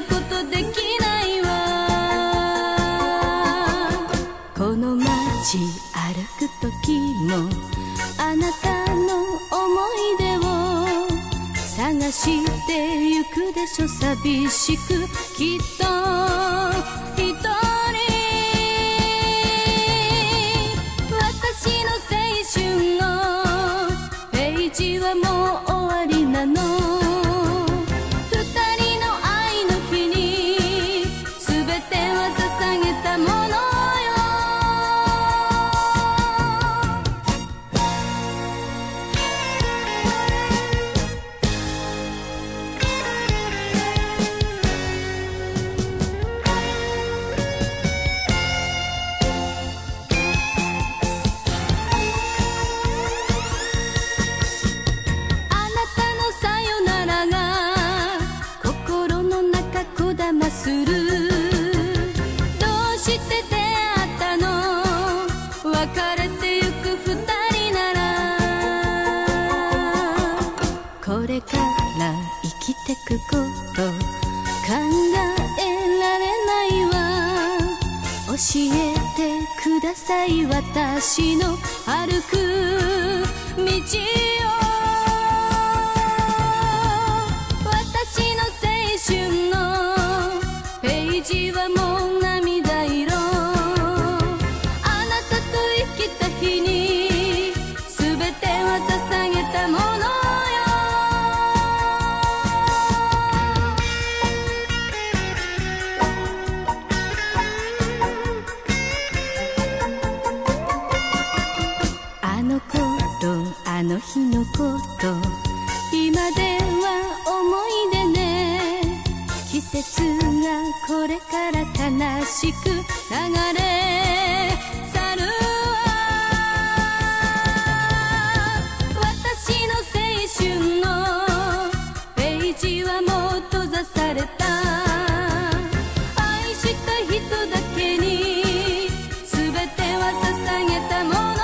ことできないわ。この街歩く時もあなたの思い出を探してゆくでしょ。寂しくきっと一人。私の青春のページはもう終わりなの。二人の愛の日に全ては捧げたものよ。する。どうして出会ったの。別れてゆく二人なら。これから生きてくこと考えられないわ。教えてください私の歩く道を。私の青春のページはもう涙色。あなたと生きた日に全ては捧げたものよ。あの頃あの日のこと今では思い出ね。季節がこれから悲しく流れ去るわ。私の青春のページはもう閉ざされた。愛した人だけに全ては捧げたものよ。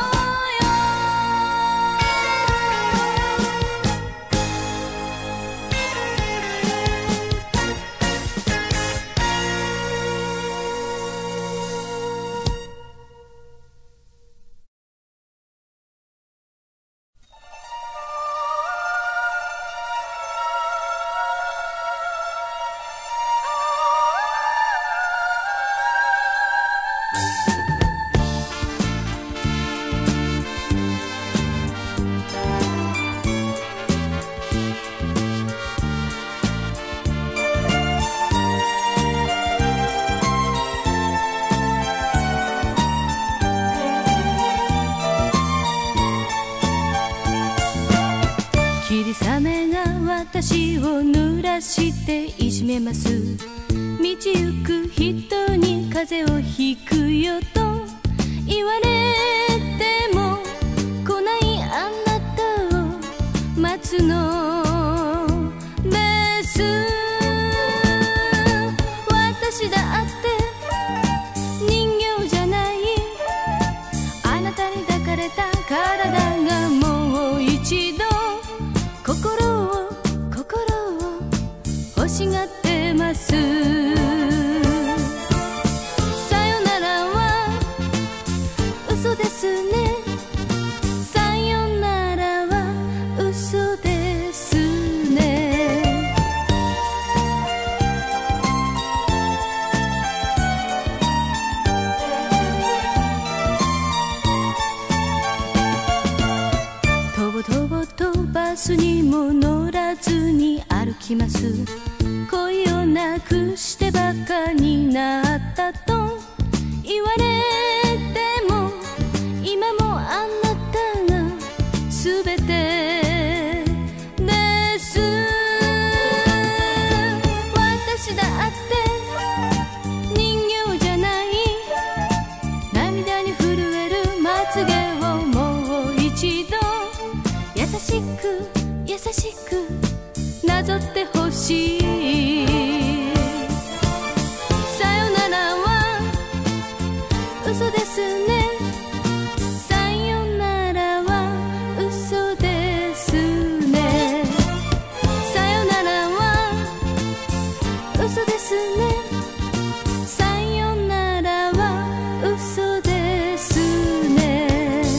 霧雨が私を濡らしていじめます。道行く人に風邪をひくよと言われても来ないあなたを待つのです。私だって人形じゃない。あなたに抱かれた体がもう一度心を欲しがってます。さよならは嘘ですね。さよならは嘘ですね。とぼとぼとバスにも乗らずに歩きます。恋をなくしてバカになったと言われても今もあなたが全てです。私だって人形じゃない。涙に震えるまつげをもう一度優しく優しくなぞってほしい。さよならは嘘ですね。さよならは嘘ですね。さよならは嘘嘘ですね。さよならは嘘ですね。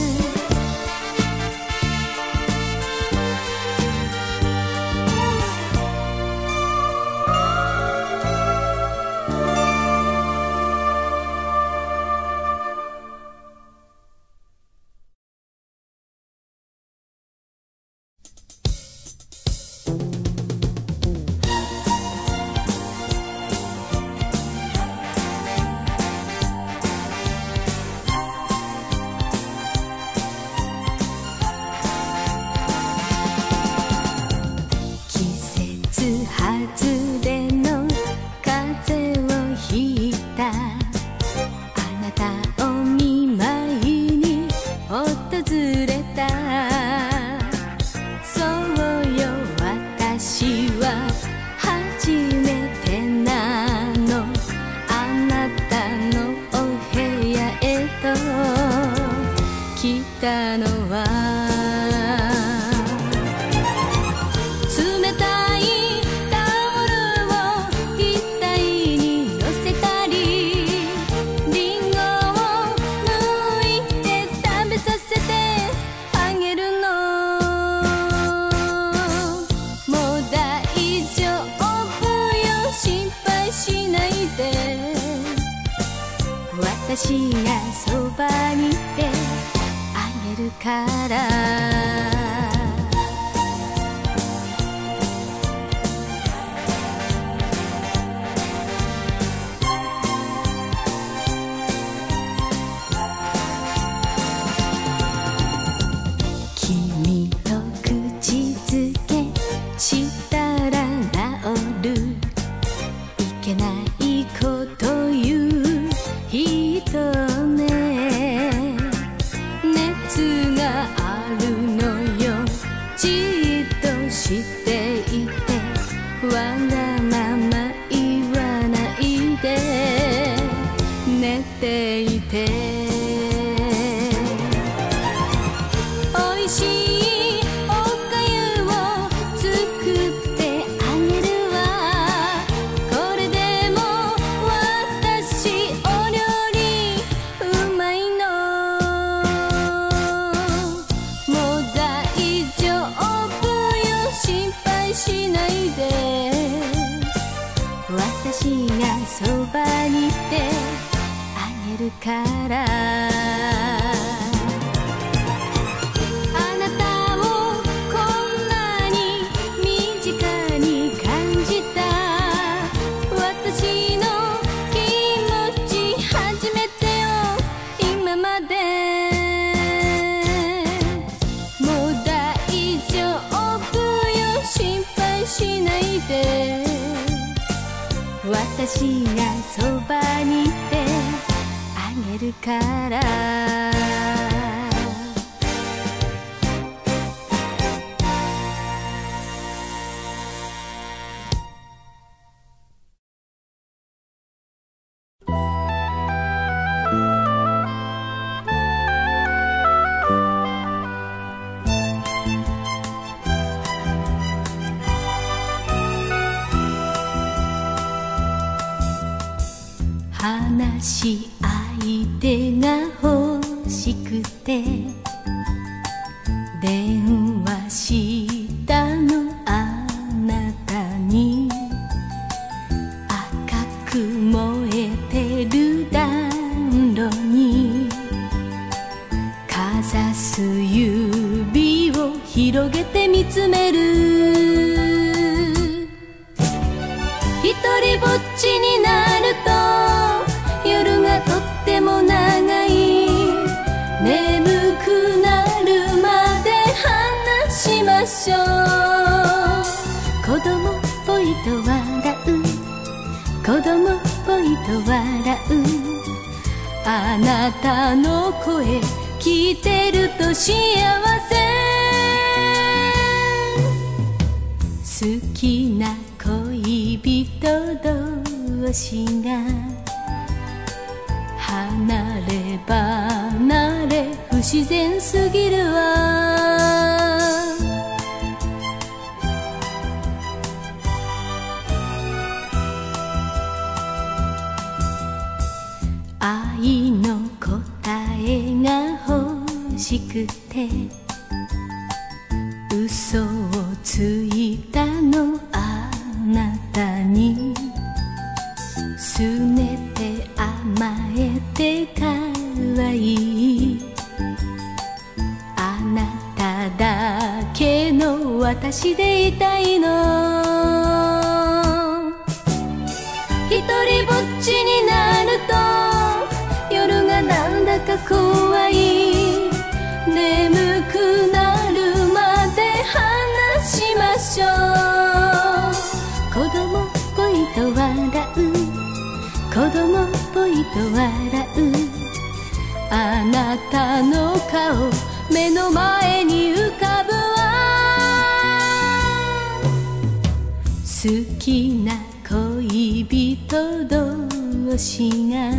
外れの風邪をひいたあなたを見舞いに訪れた。そうよ、私は初めてなの。あなたのお部屋へと来たのは私がそばにいてあげるから君と口づけしたら治るいけないこと言う人ね。熱があるのよ、じっとしていてわがまま言わないで寝ていて。おいしいおかゆを作ってあげるわ。これでも私お料理うまいの。もう大丈夫よ、心配しないで。私がそばにいてあげるから。私がそばにいてあげるから。話し相手が欲しくて電話したのあなたに。赤く燃えてる暖炉にかざす指を広げて見つめる。一人ぼっちになると夜がとっても長い。眠くなるまで話しましょう。子供っぽいと笑う、子供っぽいと笑う。あなたの声聞いてると幸せ。好きな恋人同士が離れ離れ不自然すぎるわ。 しくて嘘をついたのあなたにすねて甘えてかわいいあなただけの私でいたいの一人ぼっちになると夜がなんだか怖い眠くなるまで話しましょう子供っぽいと笑う子供っぽいと笑うあなたの顔目の前に浮かぶわ好きな恋人同士が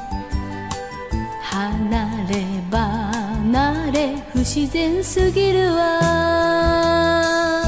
離れ離れ不自然すぎるわ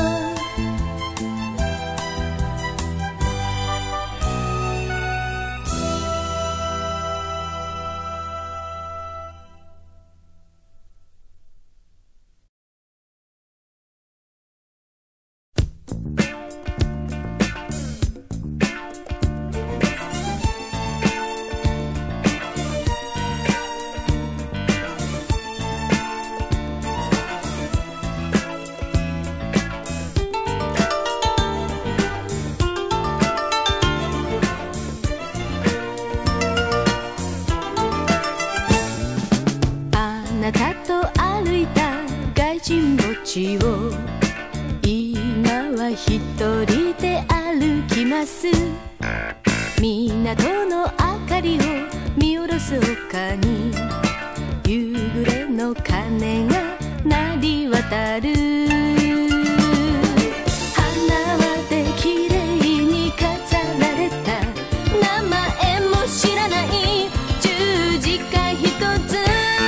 あなたと歩いた外人墓地を今は一人で歩きます港の明かりを見下ろす丘に夕暮れの鐘が鳴り渡る花輪で綺麗に飾られた名前も知らない十字架一つ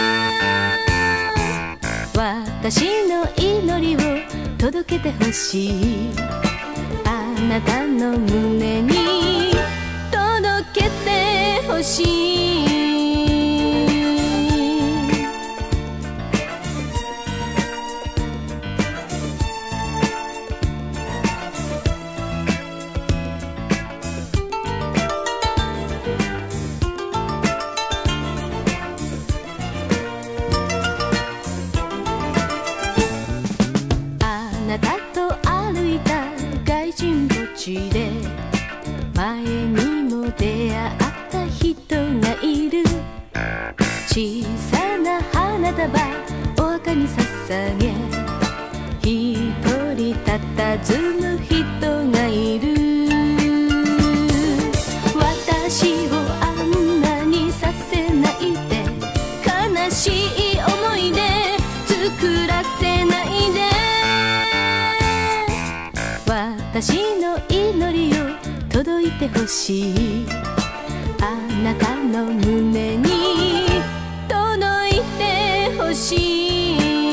私の祈りを届けてほしいあなたの胸に届けてほしいあなたと歩いた外人墓地で前にも出会った人がいる小さな花束お墓に捧げ一人佇む人がいる私をあんなにさせないで悲しい思い出作らせないで私の祈りを届いてほしいあなたの胸に届いてほしい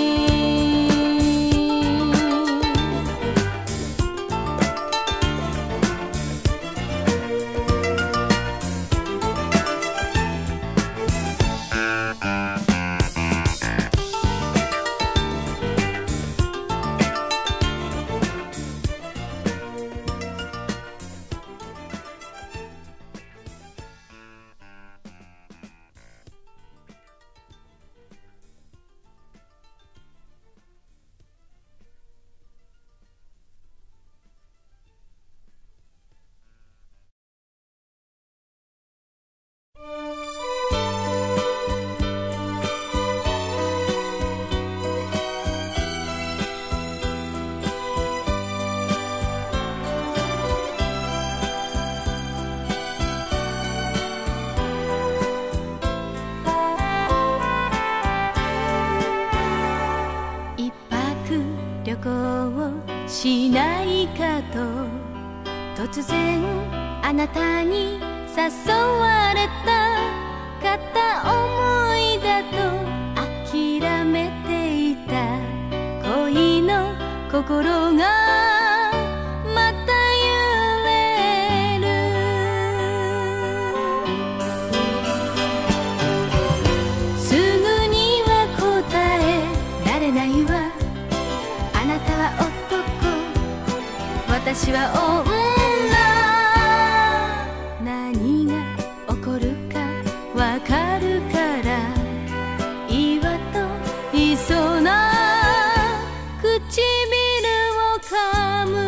しないかと突然あなたに誘われた片思いだと諦めていた恋の心がまた揺れるすぐには答え私は女、何が起こるかわかるから岩と磯な唇を噛む。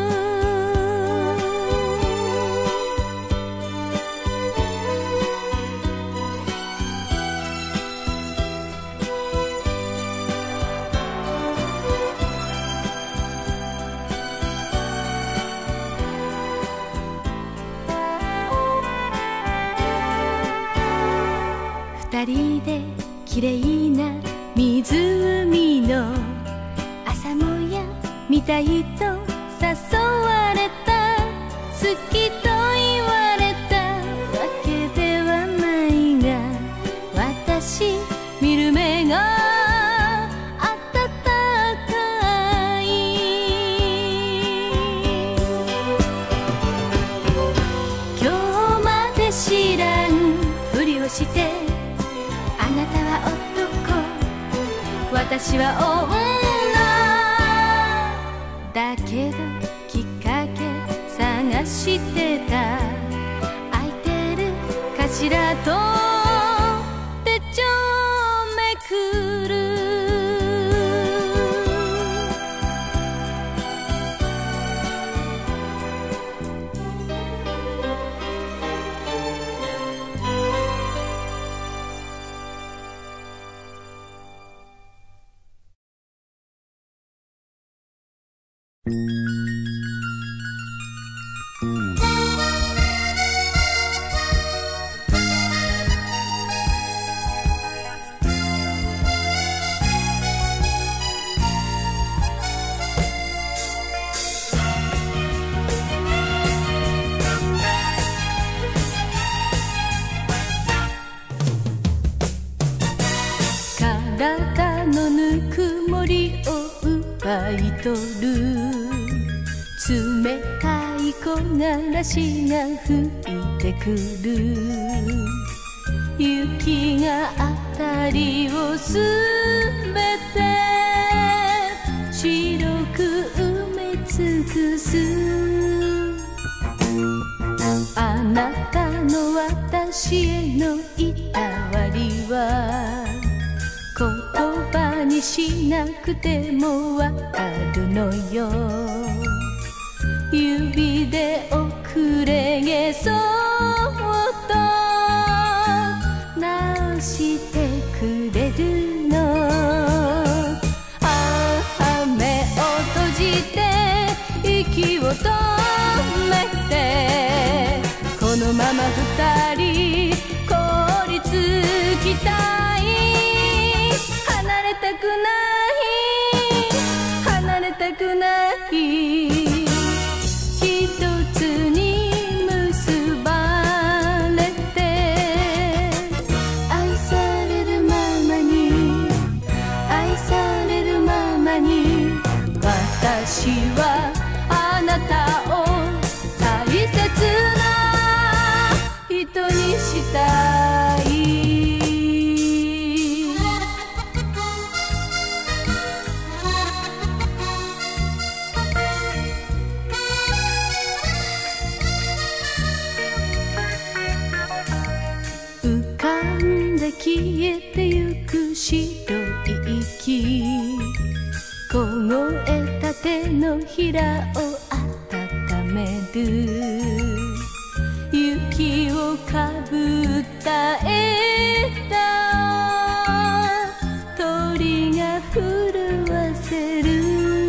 二人できれいな湖の朝もや見たいと誘われた。好きと言われたわけではないが、私見る目が温かい。今日まで知らんふりをしてあなたは男、私は女だけどきっかけ探してた。空いてるかしらと手帳めくる。体のぬくもりを奪い取る冷たい木枯らしが吹いてくる。雪が辺りをすべて白く埋め尽くす。あなたの私へのいたわりは言葉にしなくてもわかるのよ。指で遅れ毛そっと直してくれるの。目を閉じて息を止めてこのまま二人凍りつきたい。離れたくない離れたくない。一つに結ばれて愛されるままに愛されるままに私はあなたを大切な人にしたい。浮かんで消えてゆく白い息、凍えた手のひらを温める。雪をかぶった枝鳥が震わせる。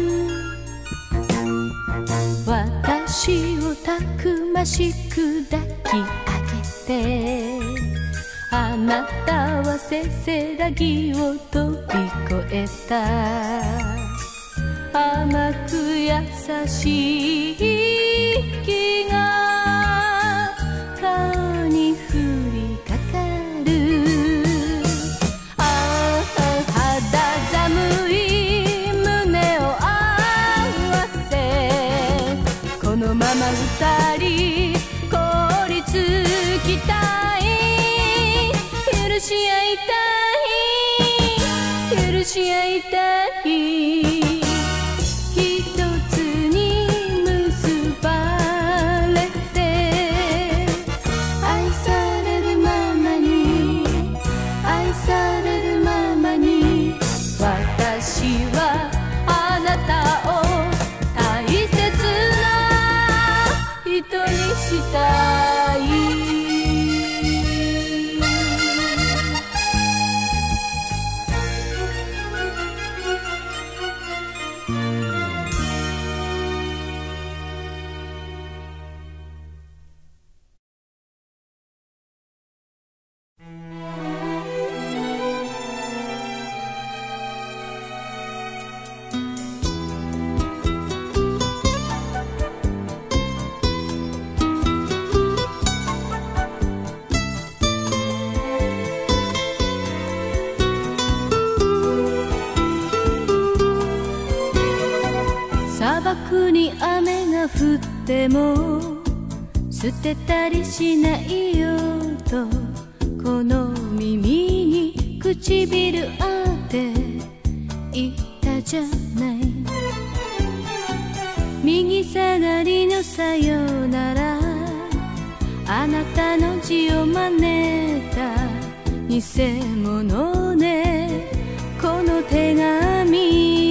私をたくましく抱き上げてあなたはせせらぎを飛び越えた。甘く優しい息が顔に降りかかる。肌寒い胸を合わせこのまま二人凍りつきたい。許し合いたい許し合いたい。一つに結ばくっても捨てたりしないよとこの耳に唇当て言ったじゃない。右下がりのさよなら、あなたの字を真似た偽物ね、この手紙。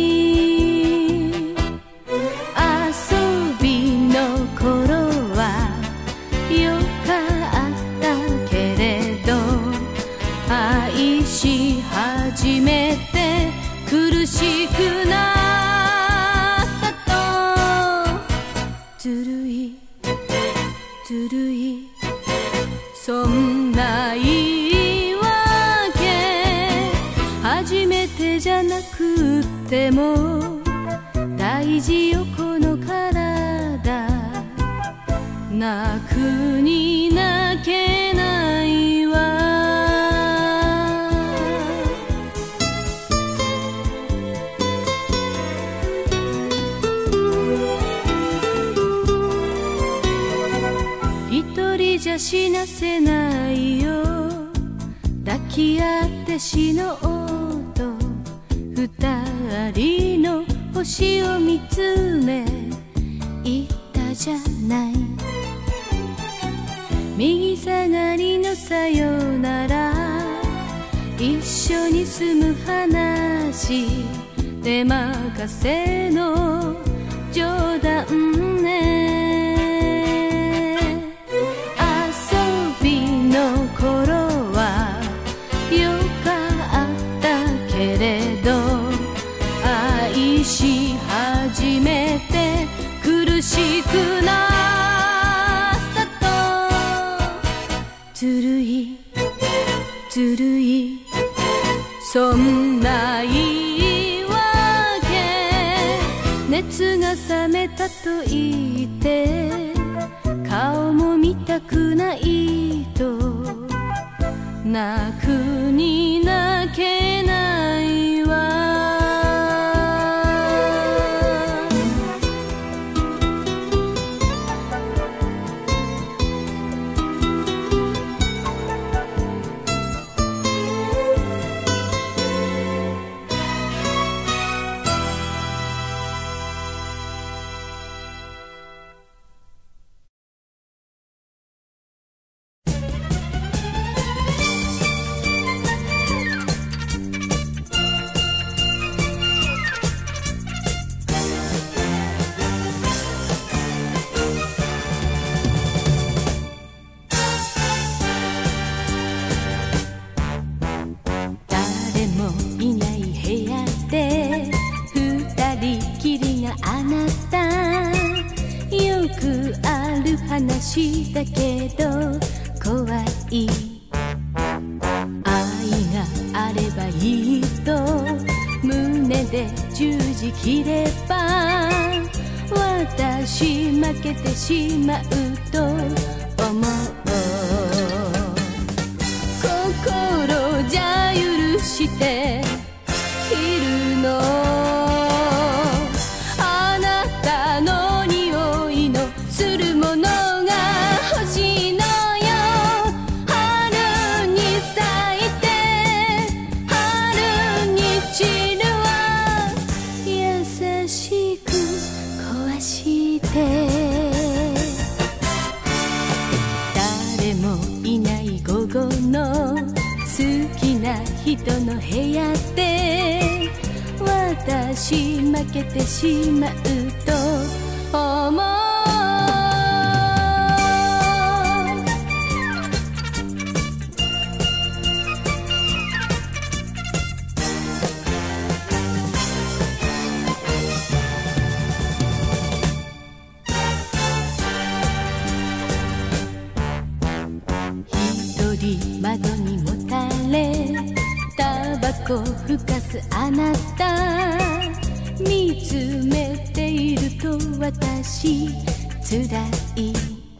遊びの頃はよかったけれど、愛し始めて苦しくなったと。ずるいずるいそんな言い訳、初めてじゃなくっても大事よこの体、泣くに泣けないわ。一人じゃ死なせないよ、抱き合って死のうと二人の星を見つめ言ったじゃない。右下がりのさよなら、一緒に住む話手任せの冗談ね。遊びの頃はよかったけれど、愛し始めて苦しくなったと。ずるいずるいそんな言い訳、熱が冷めたと言って顔も見たくないと、泣くに泣けないわ。話だけど怖い、愛があればいいと胸で十字切れば、私負けてしまうと思う。心じゃ許しているの、あなたの匂いのするもの人の部屋で私負けてしまうと思う。一人窓にもたれタバコふかすあなた、見つめていると私つらい。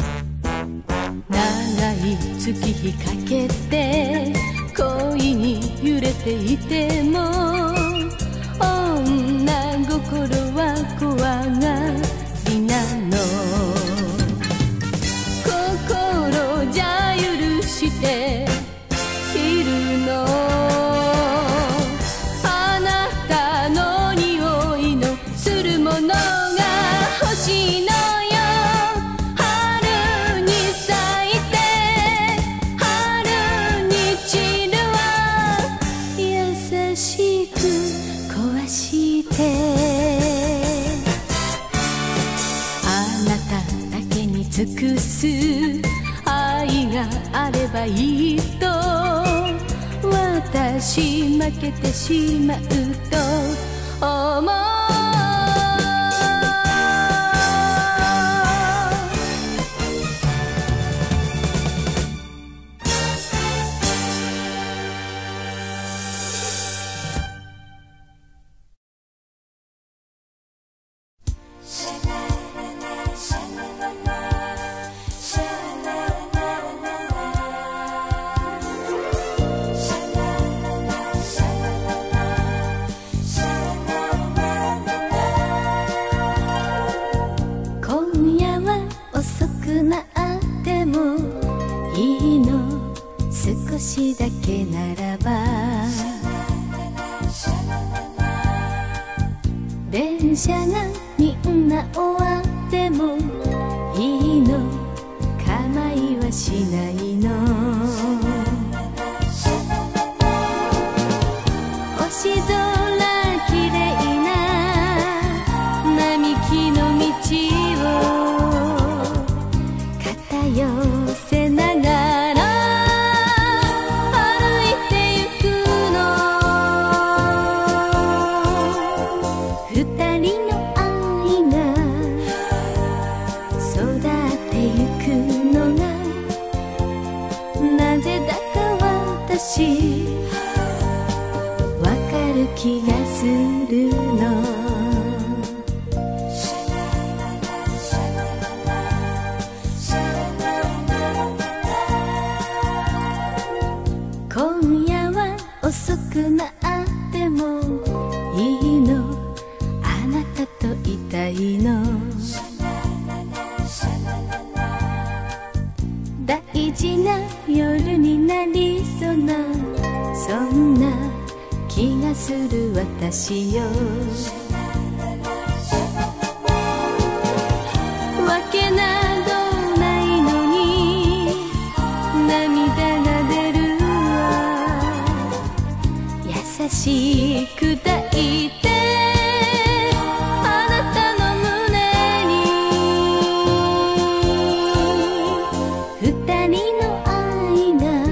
長い月日かけて恋に揺れていても、女心は怖がりなの。 しているの。あなたの匂いのするものが欲しいのよ。春に咲いて春に散るわ。優しく壊してあなただけに尽くす愛があればいいと私負けてしまうと思う。少しだけならば電車がみんな終わってもいいの、構いはしないの。星空きれいな並木の道を肩寄せながらわかる気がするの。今夜は遅くなってもいいの、あなたといたいの。大事な夜になりそうなそんな気がする私よ。わけなどないのに涙が出るわ。優しく抱いてあなたの胸に二人の愛が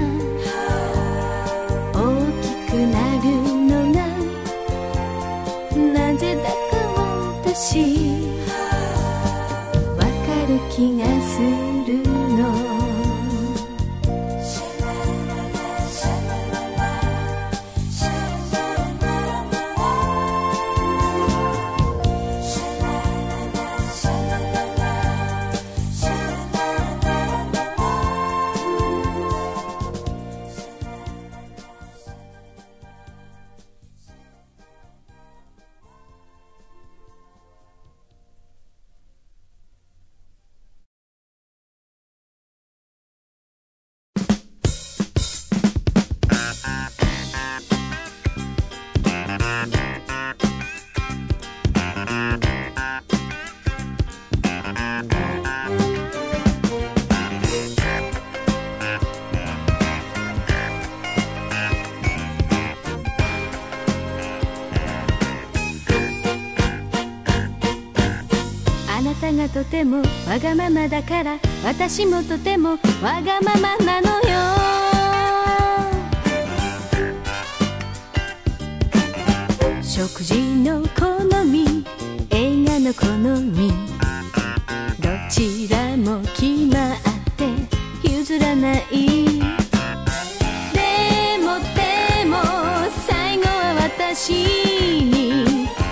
大きくなるのがなぜだか私わかる気がするの。あなたがとてもわがままだから私もとてもわがままなのよ。食事の好み、映画の好み、どちらも決まって譲らない。でも最後は私に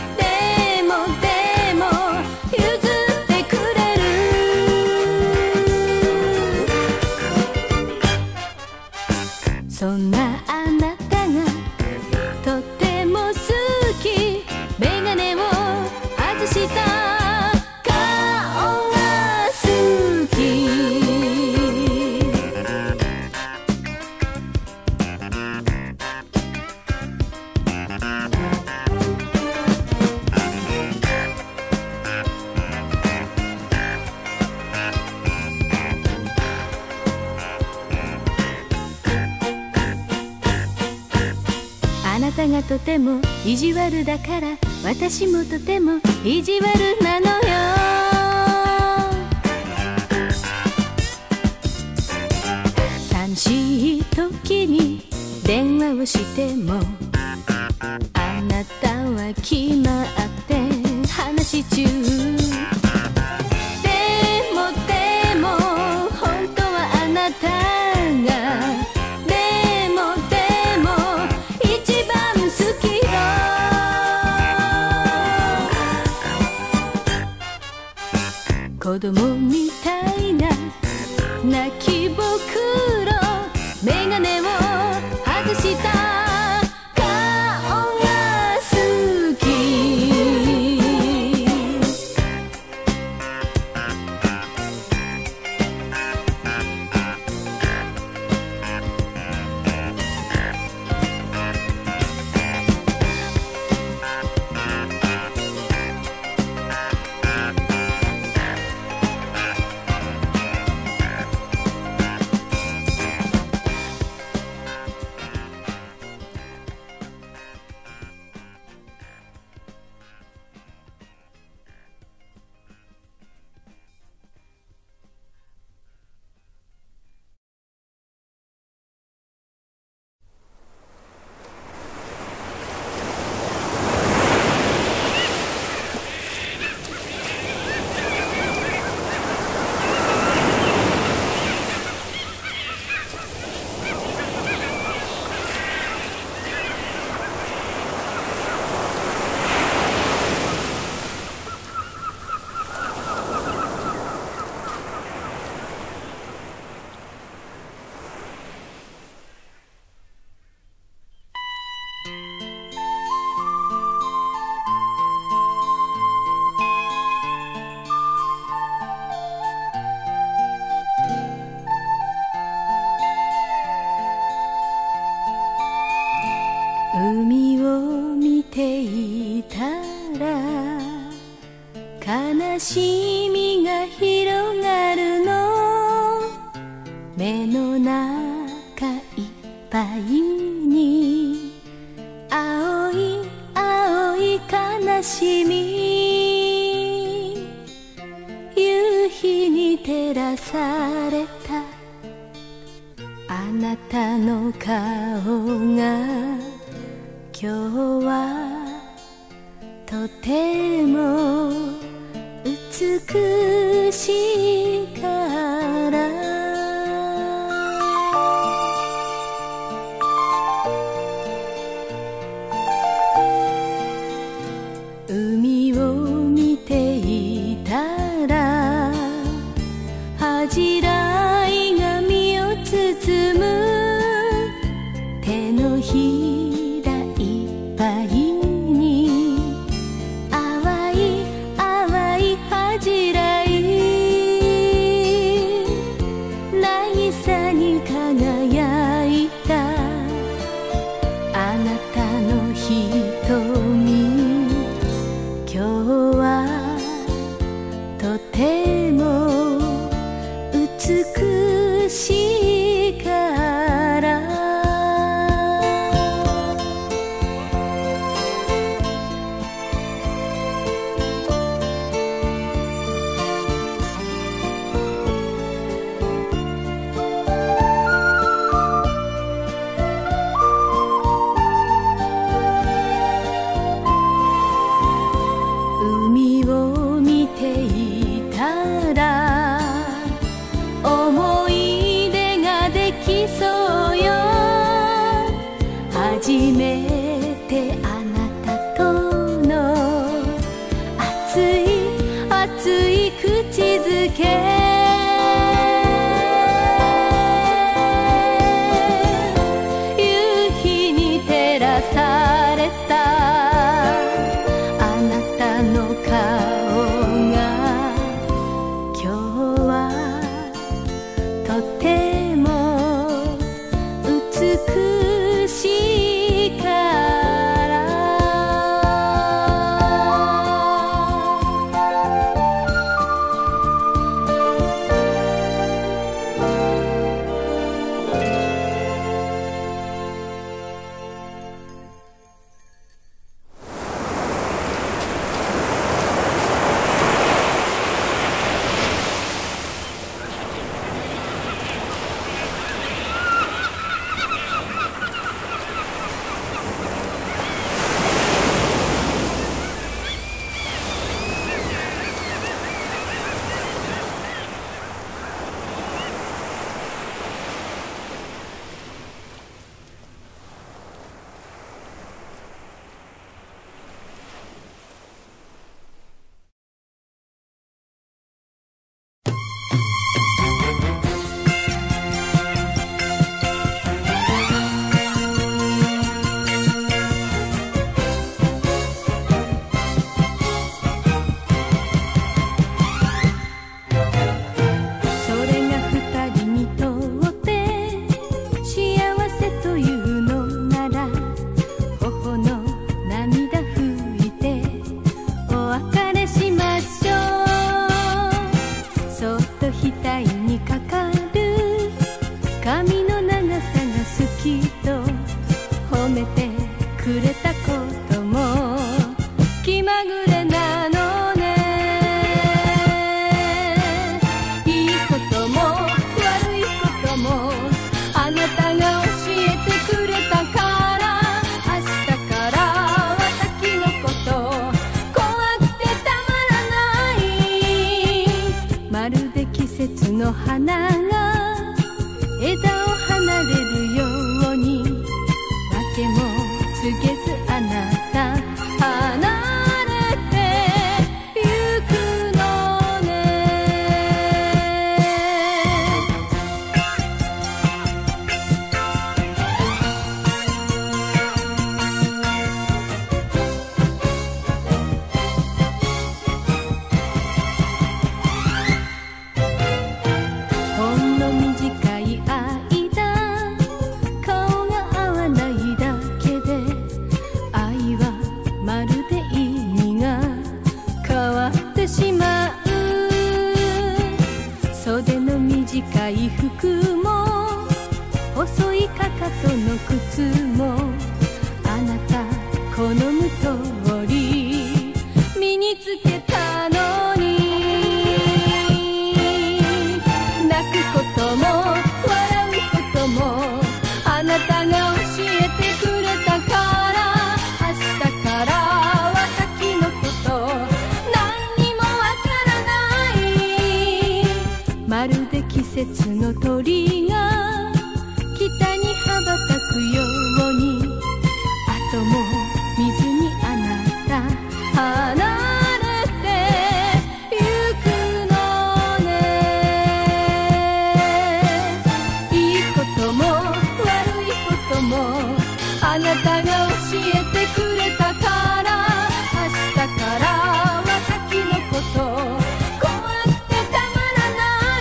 そんなあなたがとても好き。メガネを外した顔が好き。 たがとても意地悪だから私もとても意地悪なのよ。寂しい時に電話をしてもあなたは決まって話し中。でも本当はあなたが一番好きよ。子供みたいな泣きぼくろ、メガネを外した顔が好き。海を見ていたら悲しみが広がるの。目の中いっぱいに青い青い悲しみ。夕日に照らされたあなたの顔が今日はとても美しいから海を見ていたら恥じらいが身を包む。手のひらいっぱいに淡い淡い恥じらい。渚に輝いたあなたの瞳。今日はとても美しいから海を見ていたら思い出ができそうよ。初めてあなたとの熱い熱い口づけ。夕日に照らされたあなたの顔が今日はとても美しいからきっと褒めてくれたことも気まぐれなのね。いいことも悪いこともあなたが教えてくれたから、明日から私のこと怖くてたまらない。まるで季節の花が枝を離れるように、訳も告げずあなた離れてゆくのね。ほんの短い間顔が合わないだけで愛はまるで意味が変わってしまう。袖の短い服も細いかかとの靴もあなた好む通り身につけたのに、泣くことも笑うこともあなたが教えてくれたから、明日から私のこと何にもわからない。まるで季節の鳥が北に羽ばたくように、後も見ずにあなた離れてゆくのね。いいことも悪いこともあなたが教えてくれたから、明日から私のこと怖くてたまらない。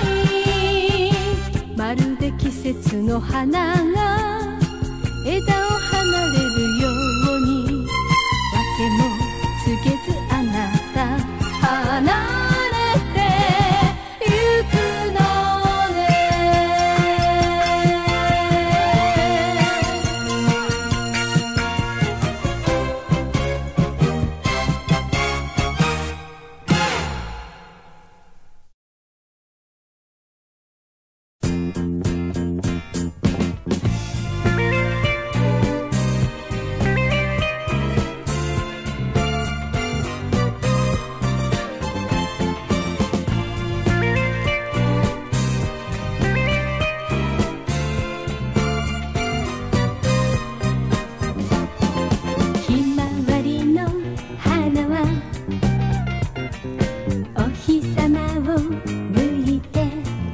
まるで季節の花が枝を離れるように、訳も告げずあなた離れてゆくのね。ひまわりの花はお日様を向いて、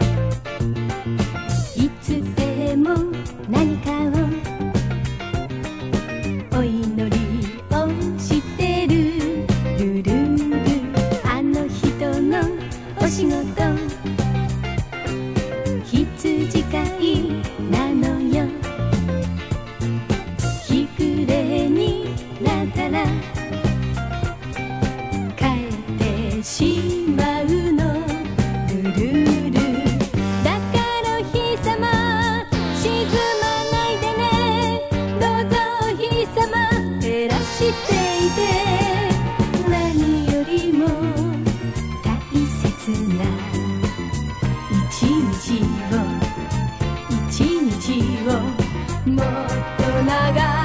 いつでも何かをお祈りをしてる。ルルルあの人のお仕事羊飼いなのよ。日暮れになったら帰ってしまうの。ルルルだからお日様沈まないでね。どうぞお日様照らしていて、何よりも大切な一日をもっと長